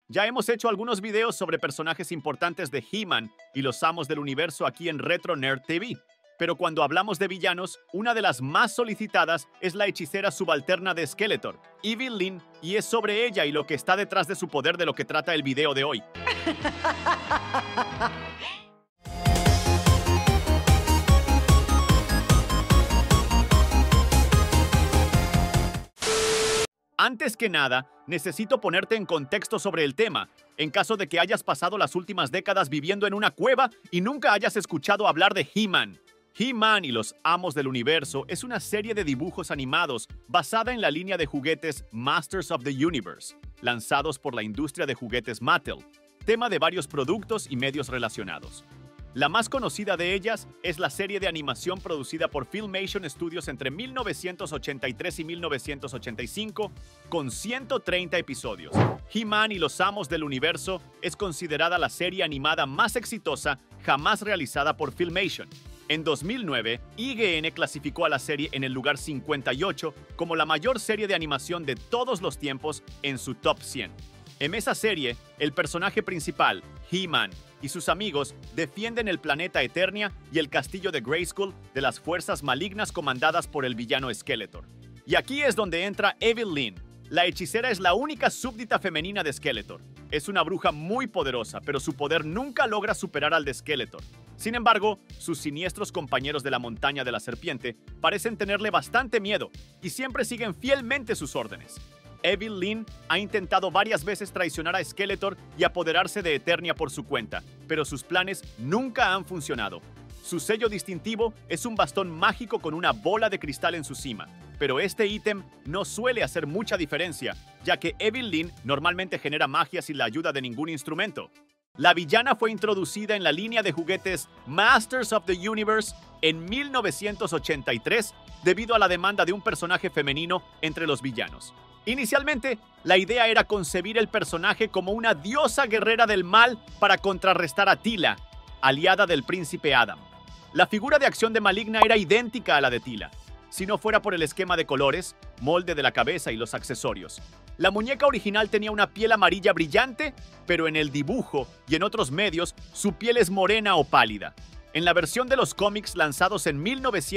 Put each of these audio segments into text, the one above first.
Ya hemos hecho algunos videos sobre personajes importantes de He-Man y los Amos del Universo aquí en Retro Nerd TV. Pero cuando hablamos de villanos, una de las más solicitadas es la hechicera subalterna de Skeletor, Evil Lyn, y es sobre ella y lo que está detrás de su poder de lo que trata el video de hoy. Antes que nada, necesito ponerte en contexto sobre el tema, en caso de que hayas pasado las últimas décadas viviendo en una cueva y nunca hayas escuchado hablar de He-Man. He-Man y los Amos del Universo es una serie de dibujos animados basada en la línea de juguetes Masters of the Universe, lanzados por la industria de juguetes Mattel, tema de varios productos y medios relacionados. La más conocida de ellas es la serie de animación producida por Filmation Studios entre 1983 y 1985, con 130 episodios. He-Man y los Amos del Universo es considerada la serie animada más exitosa jamás realizada por Filmation. En 2009, IGN clasificó a la serie en el lugar 58 como la mayor serie de animación de todos los tiempos en su top 100. En esa serie, el personaje principal, He-Man, y sus amigos defienden el planeta Eternia y el castillo de Grayskull de las fuerzas malignas comandadas por el villano Skeletor. Y aquí es donde entra Evil Lyn. La hechicera es la única súbdita femenina de Skeletor. Es una bruja muy poderosa, pero su poder nunca logra superar al de Skeletor. Sin embargo, sus siniestros compañeros de la Montaña de la Serpiente parecen tenerle bastante miedo y siempre siguen fielmente sus órdenes. Evil Lyn ha intentado varias veces traicionar a Skeletor y apoderarse de Eternia por su cuenta, pero sus planes nunca han funcionado. Su sello distintivo es un bastón mágico con una bola de cristal en su cima, pero este ítem no suele hacer mucha diferencia, ya que Evil Lyn normalmente genera magia sin la ayuda de ningún instrumento. La villana fue introducida en la línea de juguetes Masters of the Universe en 1983 debido a la demanda de un personaje femenino entre los villanos. Inicialmente, la idea era concebir el personaje como una diosa guerrera del mal para contrarrestar a Teela, aliada del príncipe Adam. La figura de acción de Maligna era idéntica a la de Teela, si no fuera por el esquema de colores, molde de la cabeza y los accesorios. La muñeca original tenía una piel amarilla brillante, pero en el dibujo y en otros medios su piel es morena o pálida. En la versión de los cómics lanzados en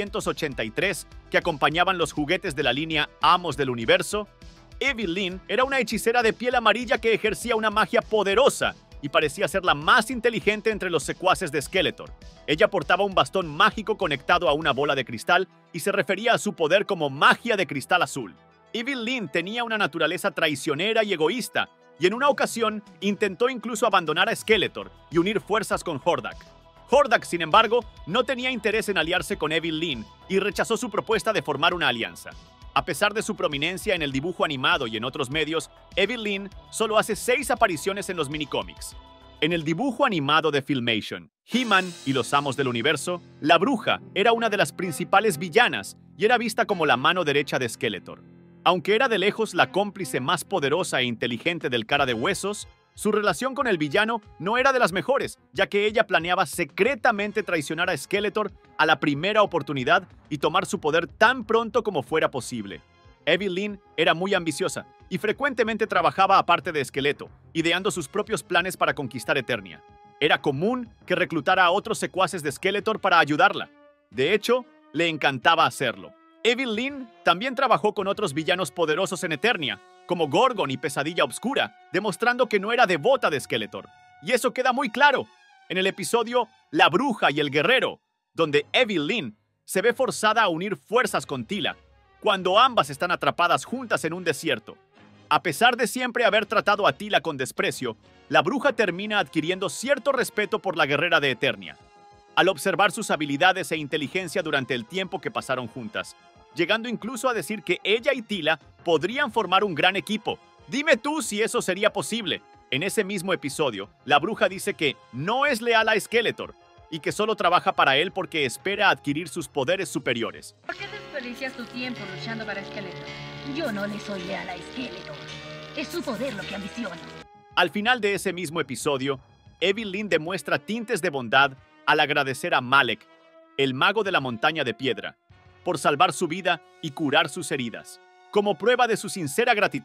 1983, que acompañaban los juguetes de la línea Amos del Universo, Evil Lyn era una hechicera de piel amarilla que ejercía una magia poderosa y parecía ser la más inteligente entre los secuaces de Skeletor. Ella portaba un bastón mágico conectado a una bola de cristal y se refería a su poder como magia de cristal azul. Evil Lyn tenía una naturaleza traicionera y egoísta, y en una ocasión intentó incluso abandonar a Skeletor y unir fuerzas con Hordak. Hordak, sin embargo, no tenía interés en aliarse con Evil Lyn y rechazó su propuesta de formar una alianza. A pesar de su prominencia en el dibujo animado y en otros medios, Evil Lyn solo hace 6 apariciones en los minicómics. En el dibujo animado de Filmation, He-Man y los Amos del Universo, la bruja era una de las principales villanas y era vista como la mano derecha de Skeletor. Aunque era de lejos la cómplice más poderosa e inteligente del Cara de Huesos, su relación con el villano no era de las mejores, ya que ella planeaba secretamente traicionar a Skeletor a la primera oportunidad y tomar su poder tan pronto como fuera posible. Evil Lyn era muy ambiciosa y frecuentemente trabajaba aparte de Skeletor, ideando sus propios planes para conquistar Eternia. Era común que reclutara a otros secuaces de Skeletor para ayudarla. De hecho, le encantaba hacerlo. Evil Lyn también trabajó con otros villanos poderosos en Eternia, como Gorgon y Pesadilla Obscura, demostrando que no era devota de Skeletor. Y eso queda muy claro en el episodio La Bruja y el Guerrero, donde Evil Lyn se ve forzada a unir fuerzas con Teela, cuando ambas están atrapadas juntas en un desierto. A pesar de siempre haber tratado a Teela con desprecio, la bruja termina adquiriendo cierto respeto por la guerrera de Eternia, al observar sus habilidades e inteligencia durante el tiempo que pasaron juntas, llegando incluso a decir que ella y Teela podrían formar un gran equipo. Dime tú si eso sería posible. En ese mismo episodio, la bruja dice que no es leal a Skeletor y que solo trabaja para él porque espera adquirir sus poderes superiores. ¿Por qué desperdicias tu tiempo luchando para Skeletor? Yo no le soy leal a Skeletor. Es su poder lo que ambiciono. Al final de ese mismo episodio, Evil Lyn demuestra tintes de bondad al agradecer a Malek, el mago de la montaña de piedra, por salvar su vida y curar sus heridas. Como prueba de su sincera gratitud,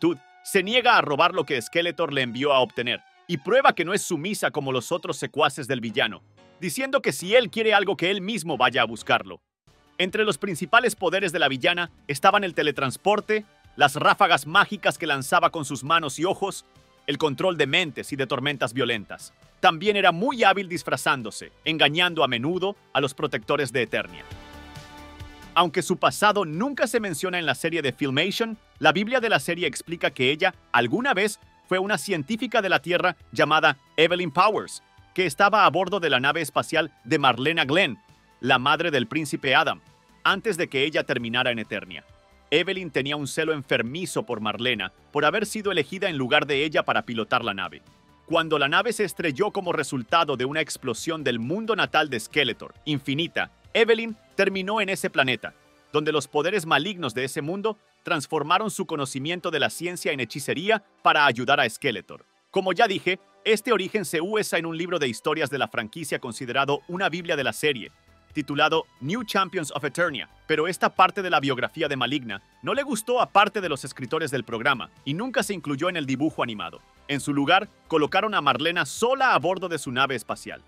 se niega a robar lo que Skeletor le envió a obtener y prueba que no es sumisa como los otros secuaces del villano, diciendo que si él quiere algo que él mismo vaya a buscarlo. Entre los principales poderes de la villana estaban el teletransporte, las ráfagas mágicas que lanzaba con sus manos y ojos, el control de mentes y de tormentas violentas. También era muy hábil disfrazándose, engañando a menudo a los protectores de Eternia. Aunque su pasado nunca se menciona en la serie de Filmation, la Biblia de la serie explica que ella, alguna vez, fue una científica de la Tierra llamada Evelyn Powers, que estaba a bordo de la nave espacial de Marlena Glenn, la madre del príncipe Adam, antes de que ella terminara en Eternia. Evelyn tenía un celo enfermizo por Marlena, por haber sido elegida en lugar de ella para pilotar la nave. Cuando la nave se estrelló como resultado de una explosión del mundo natal de Skeletor, Infinita, Evelyn terminó en ese planeta, donde los poderes malignos de ese mundo transformaron su conocimiento de la ciencia en hechicería para ayudar a Skeletor. Como ya dije, este origen se usa en un libro de historias de la franquicia considerado una Biblia de la serie, titulado New Champions of Eternia, pero esta parte de la biografía de Maligna no le gustó a parte de los escritores del programa y nunca se incluyó en el dibujo animado. En su lugar, colocaron a Marlena sola a bordo de su nave espacial.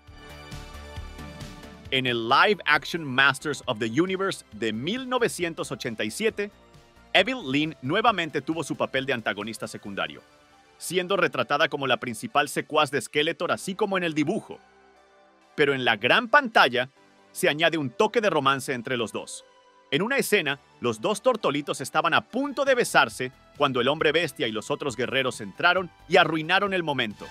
En el Live Action Masters of the Universe de 1987, Evil Lynn nuevamente tuvo su papel de antagonista secundario, siendo retratada como la principal secuaz de Skeletor así como en el dibujo. Pero en la gran pantalla, se añade un toque de romance entre los dos. En una escena, los dos tortolitos estaban a punto de besarse cuando el hombre bestia y los otros guerreros entraron y arruinaron el momento.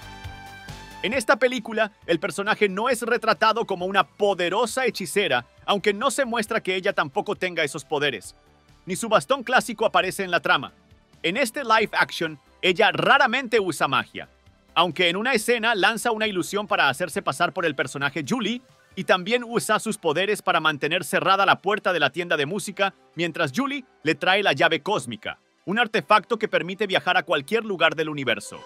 En esta película, el personaje no es retratado como una poderosa hechicera, aunque no se muestra que ella tampoco tenga esos poderes. Ni su bastón clásico aparece en la trama. En este live action, ella raramente usa magia, aunque en una escena lanza una ilusión para hacerse pasar por el personaje Julie, y también usa sus poderes para mantener cerrada la puerta de la tienda de música mientras Julie le trae la llave cósmica, un artefacto que permite viajar a cualquier lugar del universo.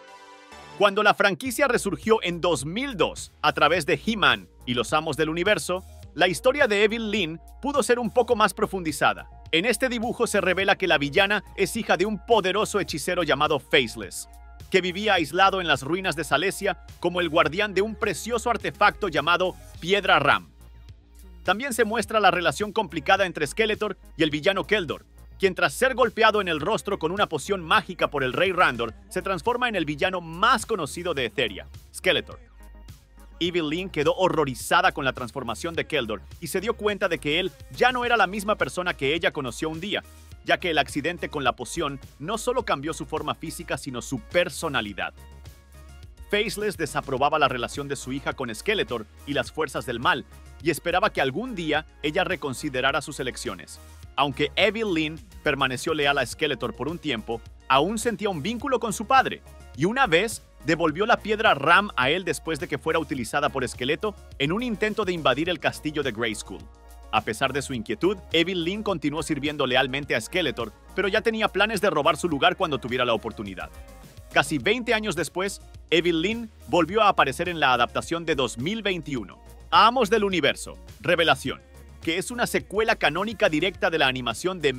Cuando la franquicia resurgió en 2002 a través de He-Man y los Amos del Universo, la historia de Evil Lynn pudo ser un poco más profundizada. En este dibujo se revela que la villana es hija de un poderoso hechicero llamado Faceless, que vivía aislado en las ruinas de Salesia como el guardián de un precioso artefacto llamado Piedra Ram. También se muestra la relación complicada entre Skeletor y el villano Keldor, quien tras ser golpeado en el rostro con una poción mágica por el rey Randor, se transforma en el villano más conocido de Etheria, Skeletor. Evil Lynn quedó horrorizada con la transformación de Keldor y se dio cuenta de que él ya no era la misma persona que ella conoció un día, ya que el accidente con la poción no solo cambió su forma física, sino su personalidad. Faceless desaprobaba la relación de su hija con Skeletor y las fuerzas del mal, y esperaba que algún día ella reconsiderara sus elecciones. Aunque Evil Lynn permaneció leal a Skeletor por un tiempo, aún sentía un vínculo con su padre, y una vez devolvió la piedra Ram a él después de que fuera utilizada por Skeletor en un intento de invadir el castillo de Grayskull. A pesar de su inquietud, Evil Lynn continuó sirviendo lealmente a Skeletor, pero ya tenía planes de robar su lugar cuando tuviera la oportunidad. Casi 20 años después, Evil Lynn volvió a aparecer en la adaptación de 2021, Amos del Universo, Revelación, que es una secuela canónica directa de la animación de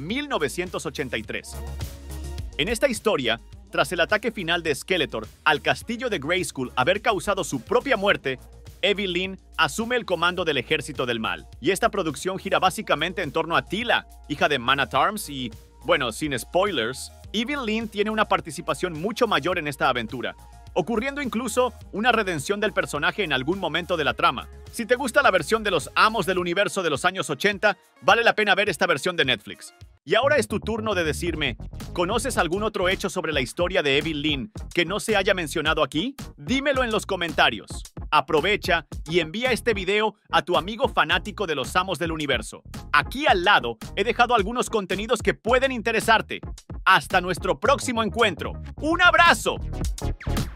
1983. En esta historia, tras el ataque final de Skeletor al castillo de Grayskull haber causado su propia muerte, Evil Lynn asume el comando del Ejército del Mal. Y esta producción gira básicamente en torno a Teela, hija de Man-at-Arms y, bueno, sin spoilers, Evil Lynn tiene una participación mucho mayor en esta aventura, ocurriendo incluso una redención del personaje en algún momento de la trama. Si te gusta la versión de los Amos del Universo de los años 80, vale la pena ver esta versión de Netflix. Y ahora es tu turno de decirme, ¿conoces algún otro hecho sobre la historia de Evil Lynn que no se haya mencionado aquí? Dímelo en los comentarios. Aprovecha y envía este video a tu amigo fanático de los Amos del Universo. Aquí al lado he dejado algunos contenidos que pueden interesarte. Hasta nuestro próximo encuentro. ¡Un abrazo!